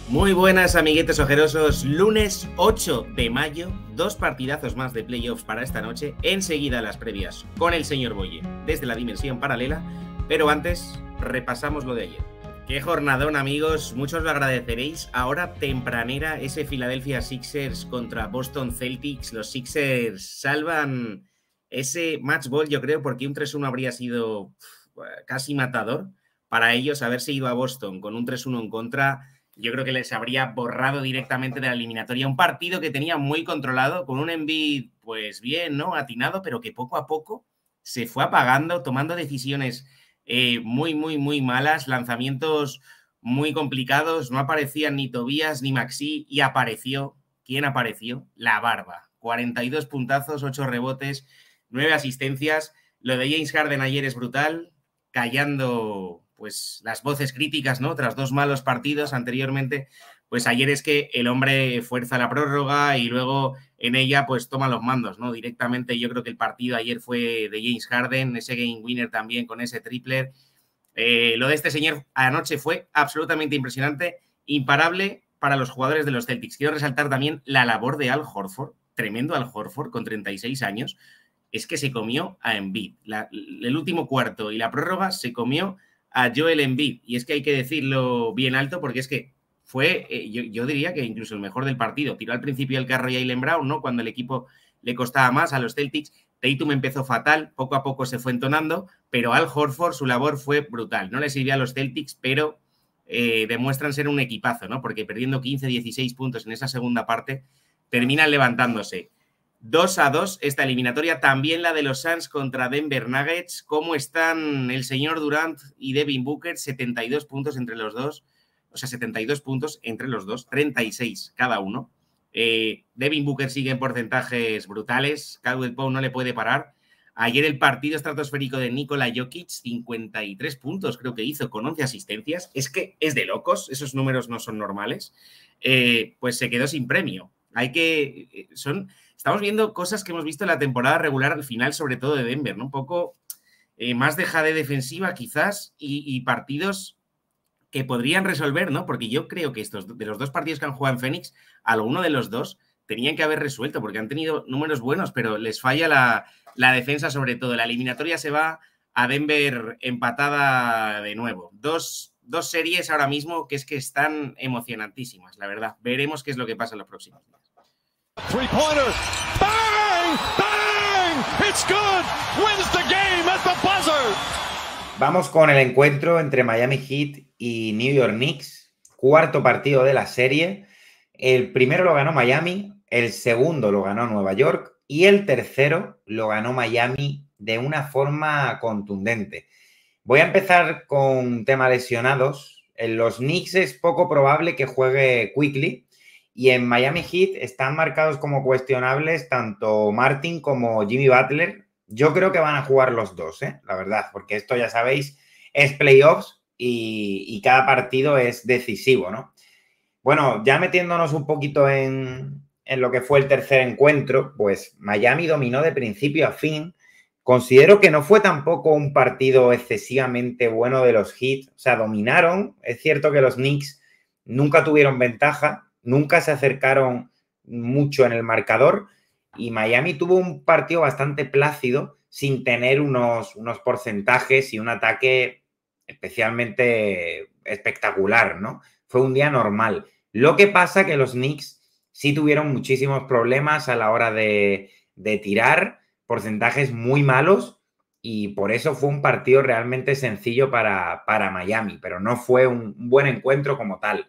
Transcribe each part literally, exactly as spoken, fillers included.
Muy buenas, amiguetes ojerosos. Lunes ocho de mayo, dos partidazos más de playoffs para esta noche. Enseguida las previas con el señor Boye desde la dimensión paralela. Pero antes, repasamos lo de ayer. Qué jornadón, amigos. Muchos lo agradeceréis. Ahora tempranera, ese Philadelphia Sixers contra Boston Celtics. Los Sixers salvan ese match ball, yo creo, porque un tres uno habría sido casi matador para ellos. Haberse ido a Boston con un tres uno en contra, yo creo que les habría borrado directamente de la eliminatoria. Un partido que tenía muy controlado, con un Embiid, pues bien, ¿no? Atinado, pero que poco a poco se fue apagando, tomando decisiones eh, muy, muy, muy malas, lanzamientos muy complicados. No aparecían ni Tobías ni Maxi, y apareció, ¿quién apareció? La Barba. cuarenta y dos puntazos, ocho rebotes, nueve asistencias. Lo de James Harden ayer es brutal, callando pues las voces críticas, ¿no? Tras dos malos partidos anteriormente, pues ayer es que el hombre fuerza la prórroga y luego en ella pues toma los mandos, ¿no? Directamente. Yo creo que el partido ayer fue de James Harden, ese game winner también con ese tripler. Eh, lo de este señor anoche fue absolutamente impresionante, imparable para los jugadores de los Celtics. Quiero resaltar también la labor de Al Horford, tremendo Al Horford con treinta y seis años. Es que se comió a Embiid. La, el último cuarto y la prórroga se comió a Joel Embiid, y es que hay que decirlo bien alto porque es que fue, eh, yo, yo diría que incluso el mejor del partido. Tiró al principio el carro y Jaylen Brown, ¿no? Cuando el equipo le costaba más a los Celtics. Tatum empezó fatal, poco a poco se fue entonando, pero Al Horford, su labor fue brutal. No le sirvió a los Celtics, pero eh, demuestran ser un equipazo, ¿no? Porque perdiendo quince, dieciséis puntos en esa segunda parte, terminan levantándose. dos a dos esta eliminatoria, también la de los Suns contra Denver Nuggets. ¿Cómo están el señor Durant y Devin Booker? setenta y dos puntos entre los dos, o sea, setenta y dos puntos entre los dos, treinta y seis cada uno. Eh, Devin Booker sigue en porcentajes brutales, Caldwell Pope no le puede parar. Ayer el partido estratosférico de Nikola Jokic, cincuenta y tres puntos creo que hizo, con once asistencias. Es que es de locos, esos números no son normales. Eh, pues se quedó sin premio. Hay que... son... Estamos viendo cosas que hemos visto en la temporada regular al final, sobre todo de Denver, ¿no? Un poco eh, más de jade defensiva quizás y, y partidos que podrían resolver, ¿no? Porque yo creo que estos de los dos partidos que han jugado en Phoenix, alguno de los dos tenían que haber resuelto, porque han tenido números buenos, pero les falla la, la defensa sobre todo. La eliminatoria se va a Denver empatada de nuevo. Dos, dos series ahora mismo que es que están emocionantísimas, la verdad. Veremos qué es lo que pasa en los próximos días. Three-pointer. Bang! Bang! It's good. Wins the game at the buzzer. Vamos con el encuentro entre Miami Heat y New York Knicks. Cuarto partido de la serie. El primero lo ganó Miami, el segundo lo ganó Nueva York y el tercero lo ganó Miami de una forma contundente. Voy a empezar con tema lesionados. En los Knicks es poco probable que juegue Quickley. Y en Miami Heat están marcados como cuestionables tanto Martin como Jimmy Butler. Yo creo que van a jugar los dos, ¿eh? La verdad, porque esto ya sabéis, es playoffs y, y cada partido es decisivo, ¿no? Bueno, ya metiéndonos un poquito en, en lo que fue el tercer encuentro, pues Miami dominó de principio a fin. Considero que no fue tampoco un partido excesivamente bueno de los Heat. O sea, dominaron. Es cierto que los Knicks nunca tuvieron ventaja. Nunca se acercaron mucho en el marcador y Miami tuvo un partido bastante plácido sin tener unos, unos porcentajes y un ataque especialmente espectacular, ¿no? Fue un día normal. Lo que pasa que los Knicks sí tuvieron muchísimos problemas a la hora de, de tirar, porcentajes muy malos y por eso fue un partido realmente sencillo para, para Miami, pero no fue un, un buen encuentro como tal.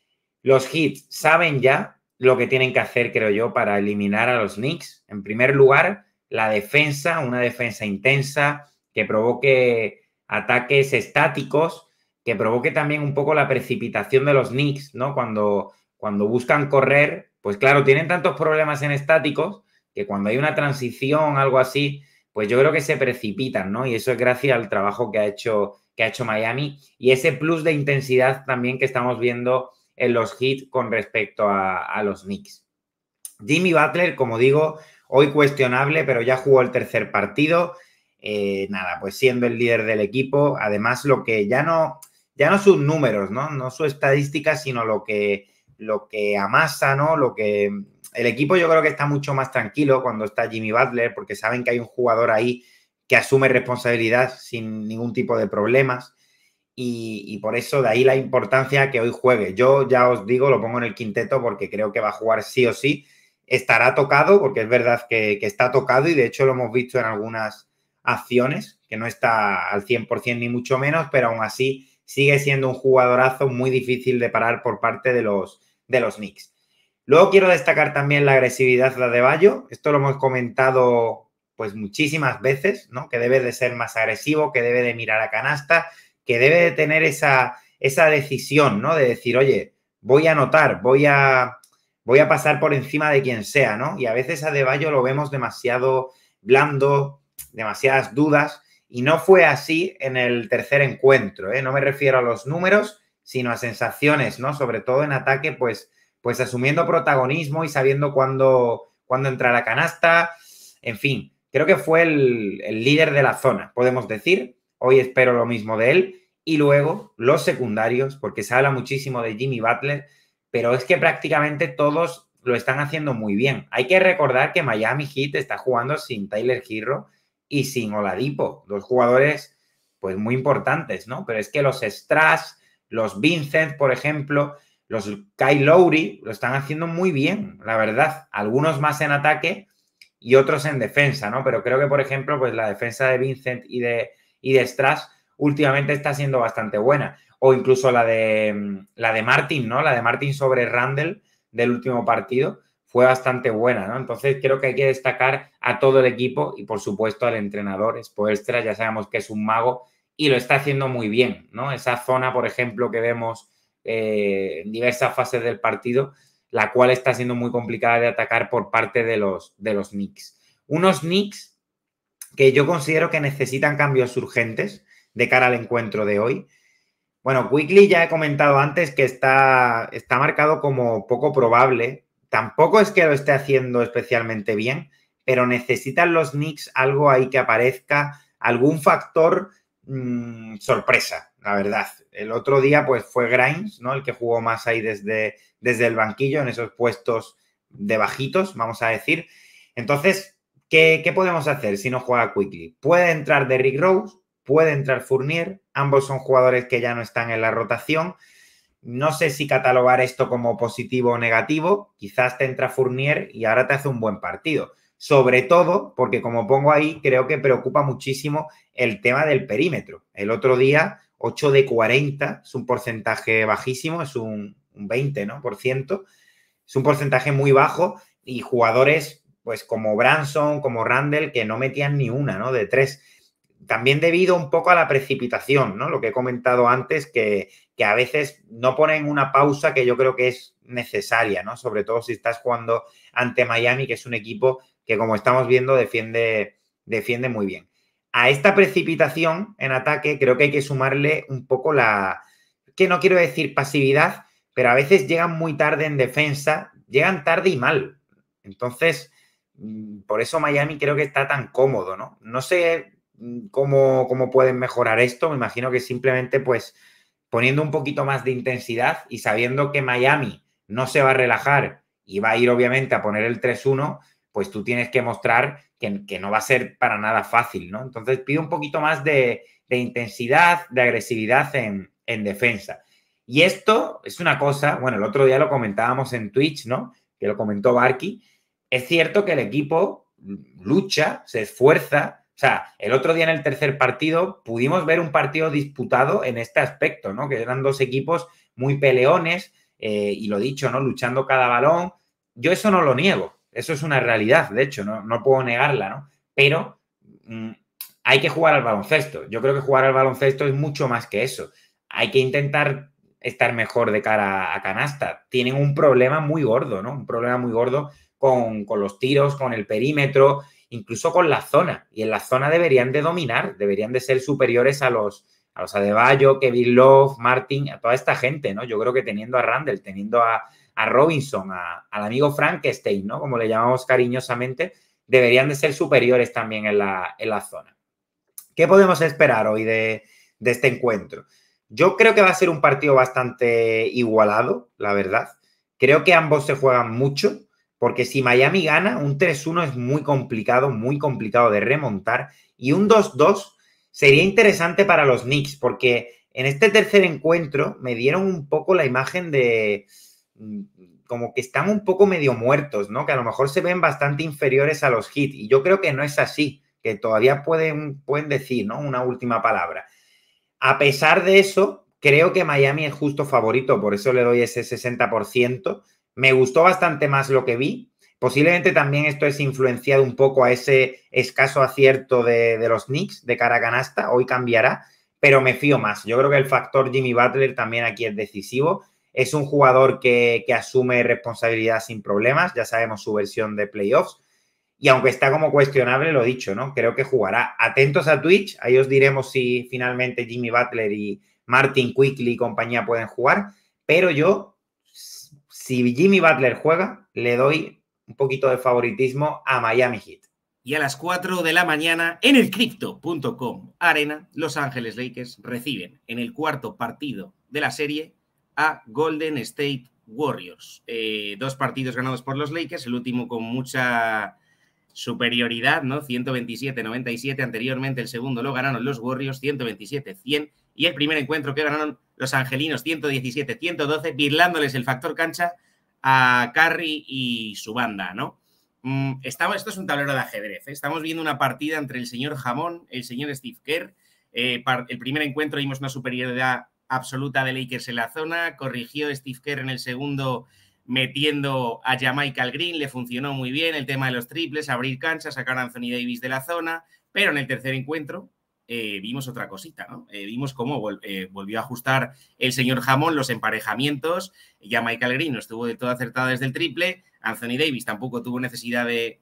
Los Heat saben ya lo que tienen que hacer, creo yo, para eliminar a los Knicks. En primer lugar, la defensa, una defensa intensa que provoque ataques estáticos, que provoque también un poco la precipitación de los Knicks, ¿no? Cuando, cuando buscan correr, pues claro, tienen tantos problemas en estáticos que cuando hay una transición, algo así, pues yo creo que se precipitan, ¿no? Y eso es gracias al trabajo que ha hecho, que ha hecho Miami y ese plus de intensidad también que estamos viendo en los Heat con respecto a, a los Knicks. Jimmy Butler, como digo, hoy cuestionable, pero ya jugó el tercer partido. Eh, nada, pues siendo el líder del equipo. Además, lo que ya no, ya no sus números, ¿no? No su estadística, sino lo que, lo que amasa, ¿no? Lo que... El equipo yo creo que está mucho más tranquilo cuando está Jimmy Butler, porque saben que hay un jugador ahí que asume responsabilidad sin ningún tipo de problemas. Y, y por eso de ahí la importancia que hoy juegue. Yo ya os digo, lo pongo en el quinteto porque creo que va a jugar sí o sí. Estará tocado, porque es verdad que, que está tocado y de hecho lo hemos visto en algunas acciones, que no está al cien por ciento ni mucho menos, pero aún así sigue siendo un jugadorazo muy difícil de parar por parte de los, de los Knicks. Luego quiero destacar también la agresividad de Adebayo. Esto lo hemos comentado pues muchísimas veces, ¿no? Que debe de ser más agresivo, que debe de mirar a canasta, que debe de tener esa, esa decisión, ¿no? De decir, oye, voy a anotar, voy a, voy a pasar por encima de quien sea, ¿no? Y a veces a Adebayo lo vemos demasiado blando, demasiadas dudas, y no fue así en el tercer encuentro, ¿eh? No me refiero a los números, sino a sensaciones, ¿no? Sobre todo en ataque, pues, pues asumiendo protagonismo y sabiendo cuándo, cuándo entrar a canasta. En fin, creo que fue el, el líder de la zona, podemos decir. Hoy espero lo mismo de él. Y luego los secundarios, porque se habla muchísimo de Jimmy Butler, pero es que prácticamente todos lo están haciendo muy bien. Hay que recordar que Miami Heat está jugando sin Tyler Herro y sin Oladipo, dos jugadores pues muy importantes, ¿no? Pero es que los Strass, los Vincent, por ejemplo, los Kyle Lowry lo están haciendo muy bien, la verdad. Algunos más en ataque y otros en defensa, ¿no? Pero creo que, por ejemplo, pues la defensa de Vincent y de y de Strass últimamente está siendo bastante buena. O incluso la de, la de Martin, ¿no? La de Martin sobre Randle del último partido fue bastante buena, ¿no? Entonces creo que hay que destacar a todo el equipo y, por supuesto, al entrenador. Spoelstra, ya sabemos que es un mago y lo está haciendo muy bien, ¿no? Esa zona, por ejemplo, que vemos eh, en diversas fases del partido, la cual está siendo muy complicada de atacar por parte de los, de los Knicks. Unos Knicks que yo considero que necesitan cambios urgentes de cara al encuentro de hoy. Bueno, Quickley ya he comentado antes que está, está marcado como poco probable. Tampoco es que lo esté haciendo especialmente bien, pero necesitan los Knicks algo ahí que aparezca, algún factor mmm, sorpresa, la verdad. El otro día pues fue Grimes, ¿no? El que jugó más ahí desde, desde el banquillo en esos puestos de bajitos, vamos a decir. Entonces, ¿Qué, ¿Qué podemos hacer si no juega Quickley? Puede entrar Derrick Rose, puede entrar Fournier. Ambos son jugadores que ya no están en la rotación. No sé si catalogar esto como positivo o negativo. Quizás te entra Fournier y ahora te hace un buen partido. Sobre todo porque, como pongo ahí, creo que preocupa muchísimo el tema del perímetro. El otro día, ocho de cuarenta, es un porcentaje bajísimo, es un, un veinte, ¿no? por ciento. Es un porcentaje muy bajo y jugadores pues como Branson, como Randle, que no metían ni una, ¿no? De tres. También debido un poco a la precipitación, ¿no? Lo que he comentado antes, que, que a veces no ponen una pausa que yo creo que es necesaria, ¿no? Sobre todo si estás jugando ante Miami, que es un equipo que, como estamos viendo, defiende, defiende muy bien. A esta precipitación en ataque creo que hay que sumarle un poco la... que no quiero decir pasividad, pero a veces llegan muy tarde en defensa, llegan tarde y mal. Entonces... por eso Miami creo que está tan cómodo, ¿no? No sé cómo, cómo pueden mejorar esto. Me imagino que simplemente, pues, poniendo un poquito más de intensidad y sabiendo que Miami no se va a relajar y va a ir, obviamente, a poner el tres uno, pues tú tienes que mostrar que, que no va a ser para nada fácil, ¿no? Entonces, pido un poquito más de, de intensidad, de agresividad en, en defensa. Y esto es una cosa, bueno, el otro día lo comentábamos en Twitch, ¿no? Que lo comentó Barky. Es cierto que el equipo lucha, se esfuerza. O sea, el otro día en el tercer partido pudimos ver un partido disputado en este aspecto, ¿no? Que eran dos equipos muy peleones eh, y lo dicho, ¿no? Luchando cada balón. Yo eso no lo niego. Eso es una realidad, de hecho, no, no puedo negarla, ¿no? Pero mmm, hay que jugar al baloncesto. Yo creo que jugar al baloncesto es mucho más que eso. Hay que intentar estar mejor de cara a canasta. Tienen un problema muy gordo, ¿no? Un problema muy gordo Con, con los tiros, con el perímetro, incluso con la zona. Y en la zona deberían de dominar, deberían de ser superiores a los, a los Adebayo, Kevin Love, Martin, a toda esta gente, ¿no? Yo creo que teniendo a Randle, teniendo a, a Robinson, a, al amigo Frankenstein, ¿no? Como le llamamos cariñosamente, deberían de ser superiores también en la, en la zona. ¿Qué podemos esperar hoy de, de este encuentro? Yo creo que va a ser un partido bastante igualado, la verdad. Creo que ambos se juegan mucho, porque si Miami gana, un tres uno es muy complicado, muy complicado de remontar, y un dos dos sería interesante para los Knicks, porque en este tercer encuentro me dieron un poco la imagen de como que están un poco medio muertos, ¿no? Que a lo mejor se ven bastante inferiores a los Heat, y yo creo que no es así, que todavía pueden, pueden decir, ¿no? Una última palabra. A pesar de eso, creo que Miami es justo favorito, por eso le doy ese sesenta por ciento. Me gustó bastante más lo que vi. Posiblemente también esto es influenciado un poco a ese escaso acierto de, de los Knicks de cara a canasta. Hoy cambiará, pero me fío más. Yo creo que el factor Jimmy Butler también aquí es decisivo. Es un jugador que, que asume responsabilidad sin problemas. Ya sabemos su versión de playoffs. Y aunque está como cuestionable, lo dicho, ¿no? Creo que jugará. Atentos a Twitch, ahí os diremos si finalmente Jimmy Butler y Martin Quickly y compañía pueden jugar, pero yo, si Jimmy Butler juega, le doy un poquito de favoritismo a Miami Heat. Y a las cuatro de la mañana, en el Crypto punto com Arena, Los Ángeles Lakers reciben en el cuarto partido de la serie a Golden State Warriors. Eh, dos partidos ganados por los Lakers, el último con mucha superioridad, ¿no? ciento veintisiete a noventa y siete. Anteriormente el segundo lo ganaron los Warriors, ciento veintisiete a cien. Y el primer encuentro que ganaron los angelinos, ciento diecisiete a ciento doce, birlándoles el factor cancha a Curry y su banda, ¿no? Mm, estamos, esto es un tablero de ajedrez, ¿eh? Estamos viendo una partida entre el señor Jamón, el señor Steve Kerr. Eh, el primer encuentro vimos una superioridad absoluta de Lakers en la zona, corrigió Steve Kerr en el segundo metiendo a Jamichael Green, le funcionó muy bien el tema de los triples, abrir cancha, sacar a Anthony Davis de la zona, pero en el tercer encuentro eh, vimos otra cosita, ¿no? Eh, vimos cómo vol eh, volvió a ajustar el señor Jamón los emparejamientos, Jamichael Green no estuvo del todo acertado desde el triple, Anthony Davis tampoco tuvo necesidad de,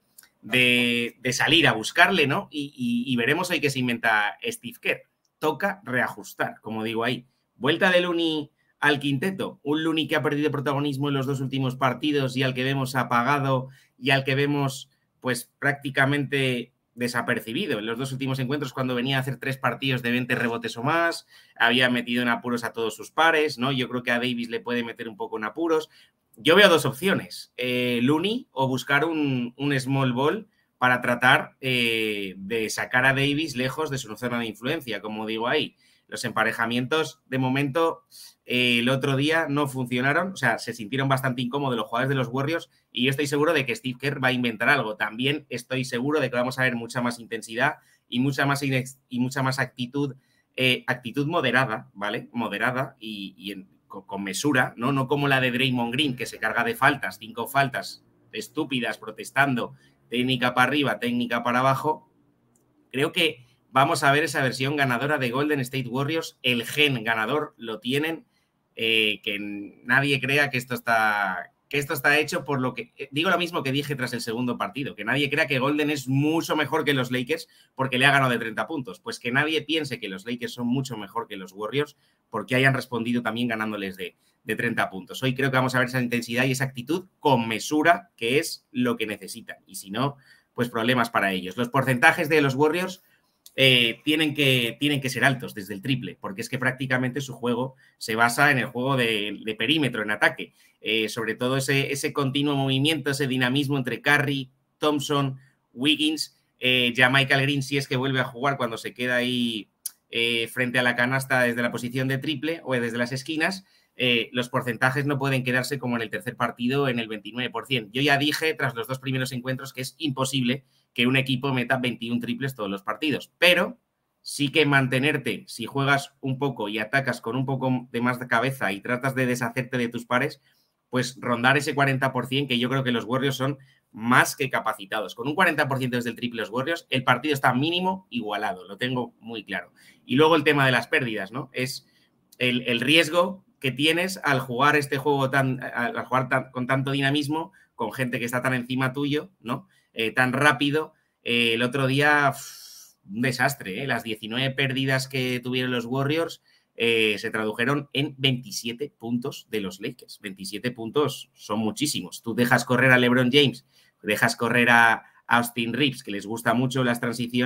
de, de salir a buscarle, ¿no? Y, y, y veremos hoy qué se inventa Steve Kerr. Toca reajustar, como digo ahí. Vuelta de Looney al quinteto, un Looney que ha perdido protagonismo en los dos últimos partidos y al que vemos apagado y al que vemos pues prácticamente desapercibido en los dos últimos encuentros cuando venía a hacer tres partidos de veinte rebotes o más, había metido en apuros a todos sus pares, ¿no? Yo creo que a Davis le puede meter un poco en apuros. Yo veo dos opciones, eh, Looney o buscar un, un small ball para tratar eh, de sacar a Davis lejos de su zona de influencia, como digo ahí. Los emparejamientos, de momento, eh, el otro día no funcionaron, o sea, se sintieron bastante incómodos los jugadores de los Warriors y yo estoy seguro de que Steve Kerr va a inventar algo. También estoy seguro de que vamos a ver mucha más intensidad y mucha más, y mucha más actitud, eh, actitud moderada, ¿vale? Moderada y, y en, con, con mesura, ¿no? No como la de Draymond Green, que se carga de faltas, cinco faltas estúpidas, protestando, técnica para arriba, técnica para abajo. Creo que vamos a ver esa versión ganadora de Golden State Warriors. El gen ganador lo tienen. Eh, que nadie crea que esto está que esto está hecho por lo que... Eh, digo lo mismo que dije tras el segundo partido, que nadie crea que Golden es mucho mejor que los Lakers porque le ha ganado de treinta puntos. Pues que nadie piense que los Lakers son mucho mejor que los Warriors porque hayan respondido también ganándoles de, de treinta puntos. Hoy creo que vamos a ver esa intensidad y esa actitud con mesura, que es lo que necesitan. Y si no, pues problemas para ellos. Los porcentajes de los Warriors Eh, tienen, que, tienen que ser altos desde el triple, porque es que prácticamente su juego se basa en el juego de, de perímetro, en ataque. Eh, sobre todo ese, ese continuo movimiento, ese dinamismo entre Curry, Thompson, Wiggins, eh, Jamichael Green, si es que vuelve a jugar cuando se queda ahí eh, frente a la canasta desde la posición de triple o desde las esquinas. Eh, los porcentajes no pueden quedarse como en el tercer partido en el veintinueve por ciento. Yo ya dije tras los dos primeros encuentros que es imposible que un equipo meta veintiún triples todos los partidos, pero sí que mantenerte, si juegas un poco y atacas con un poco de más de cabeza y tratas de deshacerte de tus pares, pues rondar ese cuarenta por ciento, que yo creo que los Warriors son más que capacitados. Con un cuarenta por ciento desde el triple los Warriors, el partido está mínimo igualado, lo tengo muy claro. Y luego el tema de las pérdidas, ¿no? Es el, el riesgo que tienes al jugar este juego tan, al jugar tan, con tanto dinamismo, con gente que está tan encima tuyo, ¿no? Eh, tan rápido. Eh, el otro día, uff, un desastre, ¿eh? Las diecinueve pérdidas que tuvieron los Warriors eh, se tradujeron en veintisiete puntos de los Lakers. veintisiete puntos son muchísimos. Tú dejas correr a LeBron James, dejas correr a Austin Reeves, que les gusta mucho las transiciones,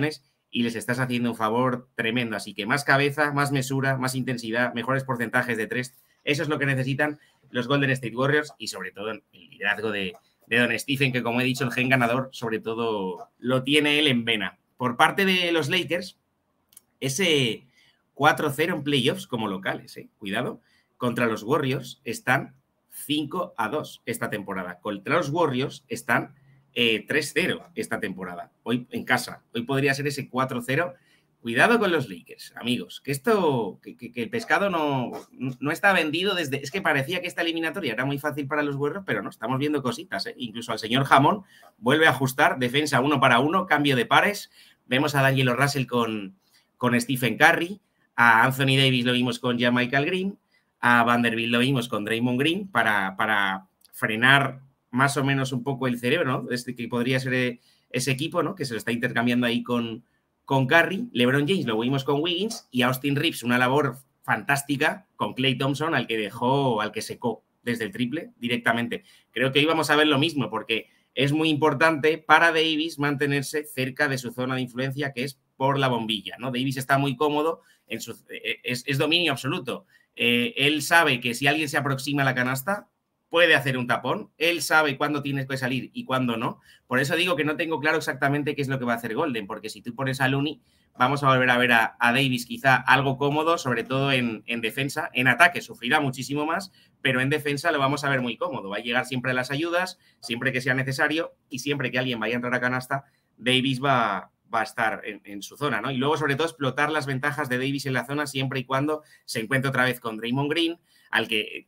y les estás haciendo un favor tremendo. Así que más cabeza, más mesura, más intensidad, mejores porcentajes de tres. Eso es lo que necesitan los Golden State Warriors y sobre todo el liderazgo de, de Don Stephen, que como he dicho, el gen ganador sobre todo lo tiene él en vena. Por parte de los Lakers, ese cuatro cero en playoffs como locales, ¿eh? Cuidado, contra los Warriors están cinco a dos esta temporada. Contra los Warriors están eh, tres cero esta temporada, hoy en casa. Hoy podría ser ese cuatro cero. Cuidado con los Lakers, amigos, que esto, que, que, que el pescado no, no está vendido desde... Es que parecía que esta eliminatoria era muy fácil para los Warriors, pero no, estamos viendo cositas, ¿eh? Incluso al señor Jamón vuelve a ajustar, defensa uno para uno, cambio de pares. Vemos a D'Angelo Russell con, con Stephen Curry, a Anthony Davis lo vimos con JaMychal Green, a Vanderbilt lo vimos con Draymond Green para, para frenar más o menos un poco el cerebro, ¿no? Este que podría ser ese equipo, ¿no? Que se lo está intercambiando ahí con... con Curry. LeBron James lo vimos con Wiggins y Austin Reeves una labor fantástica con Klay Thompson, al que dejó, al que secó desde el triple directamente. Creo que hoy vamos a ver lo mismo porque es muy importante para Davis mantenerse cerca de su zona de influencia, que es por la bombilla, ¿no? Davis está muy cómodo, en su, es, es dominio absoluto. Eh, él sabe que si alguien se aproxima a la canasta puede hacer un tapón, él sabe cuándo tienes que salir y cuándo no. Por eso digo que no tengo claro exactamente qué es lo que va a hacer Golden, porque si tú pones a Looney, vamos a volver a ver a, a Davis quizá algo cómodo, sobre todo en, en defensa. En ataque sufrirá muchísimo más, pero en defensa lo vamos a ver muy cómodo. Va a llegar siempre a las ayudas, siempre que sea necesario, y siempre que alguien vaya a entrar a canasta, Davis va, va a estar en, en su zona, ¿no? Y luego, sobre todo, explotar las ventajas de Davis en la zona siempre y cuando se encuentre otra vez con Draymond Green, al que...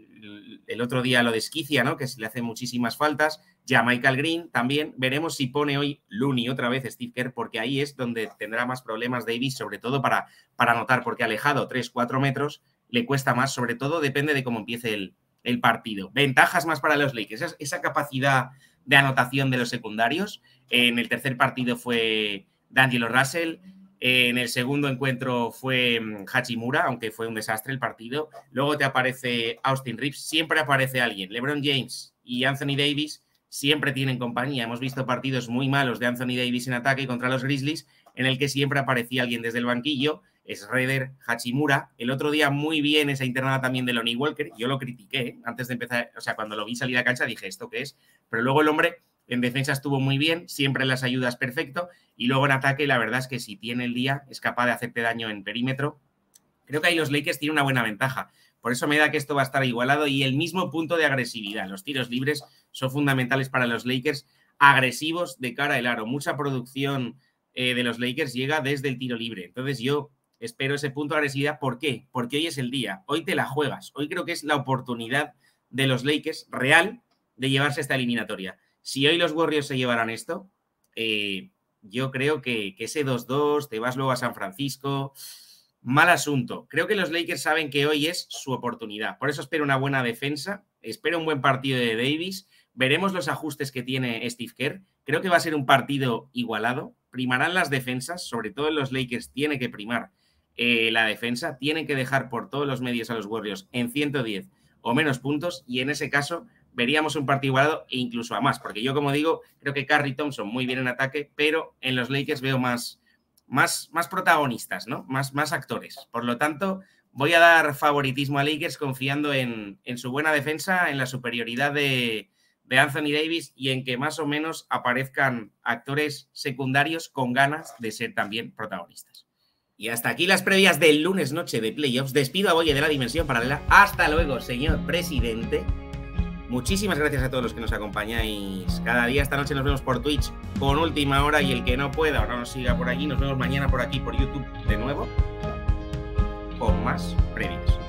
el otro día lo desquicia, ¿no? Que se le hacen muchísimas faltas. JaMychal Green también. Veremos si pone hoy Looney otra vez Steve Kerr, porque ahí es donde tendrá más problemas Davis, sobre todo para, para anotar, porque alejado tres cuatro metros le cuesta más, sobre todo depende de cómo empiece el, el partido. Ventajas más para los Lakers, esa, esa capacidad de anotación de los secundarios. En el tercer partido fue D'Angelo Russell. En el segundo encuentro fue Hachimura, aunque fue un desastre el partido. Luego te aparece Austin Reeves, siempre aparece alguien. LeBron James y Anthony Davis siempre tienen compañía. Hemos visto partidos muy malos de Anthony Davis en ataque contra los Grizzlies, en el que siempre aparecía alguien desde el banquillo. Schroeder, Hachimura. El otro día muy bien esa internada también de Lonnie Walker. Yo lo critiqué, ¿eh? Antes de empezar, o sea, cuando lo vi salir a cancha dije, ¿esto qué es? Pero luego el hombre... en defensa estuvo muy bien, siempre en las ayudas perfecto, y luego en ataque la verdad es que si tiene el día es capaz de hacerte daño en perímetro. Creo que ahí los Lakers tienen una buena ventaja, por eso me da que esto va a estar igualado y el mismo punto de agresividad. Los tiros libres son fundamentales para los Lakers, agresivos de cara al aro. Mucha producción eh, de los Lakers llega desde el tiro libre, entonces yo espero ese punto de agresividad. ¿Por qué? Porque hoy es el día, hoy te la juegas, hoy creo que es la oportunidad de los Lakers real de llevarse esta eliminatoria. Si hoy los Warriors se llevaran esto, eh, yo creo que, que ese dos dos, te vas luego a San Francisco, mal asunto. Creo que los Lakers saben que hoy es su oportunidad. Por eso espero una buena defensa, espero un buen partido de Davis, veremos los ajustes que tiene Steve Kerr. Creo que va a ser un partido igualado, primarán las defensas, sobre todo en los Lakers tiene que primar eh, la defensa, tienen que dejar por todos los medios a los Warriors en ciento diez o menos puntos y en ese caso... veríamos un partido igualado e incluso a más, porque yo, como digo, creo que Curry y Thompson muy bien en ataque, pero en los Lakers veo más, más, más protagonistas, ¿no? Más, más actores. Por lo tanto, voy a dar favoritismo a Lakers confiando en, en su buena defensa, en la superioridad de, de Anthony Davis y en que más o menos aparezcan actores secundarios con ganas de ser también protagonistas. Y hasta aquí las previas del lunes noche de playoffs. Despido a Boye de la Dimensión Paralela. Hasta luego, señor presidente. Muchísimas gracias a todos los que nos acompañáis cada día. Esta noche nos vemos por Twitch con Última Hora y el que no pueda o no nos siga por allí, nos vemos mañana por aquí por YouTube de nuevo con más previos.